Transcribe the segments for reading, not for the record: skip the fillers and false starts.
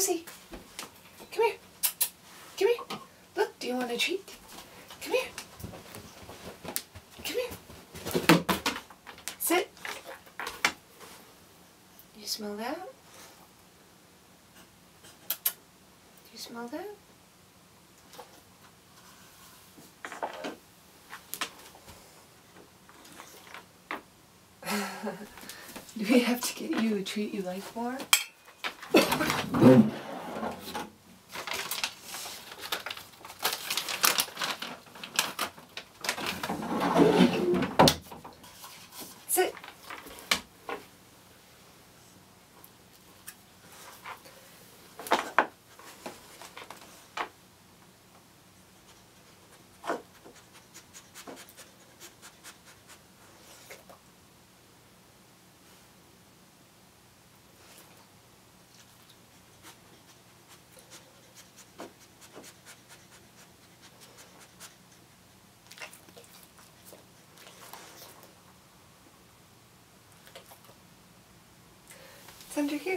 Lucy, come here. Come here. Look, do you want a treat? Come here. Come here. Sit. You smell that? Do you smell that? Do we have to get you a treat you like more? Sit. It's under here.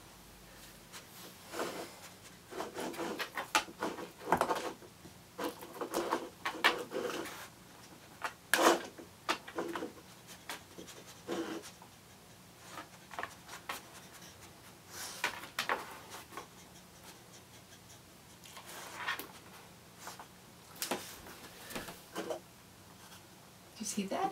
Do you see that?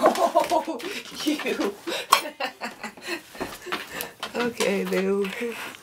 Oh, you. Okay, Lou.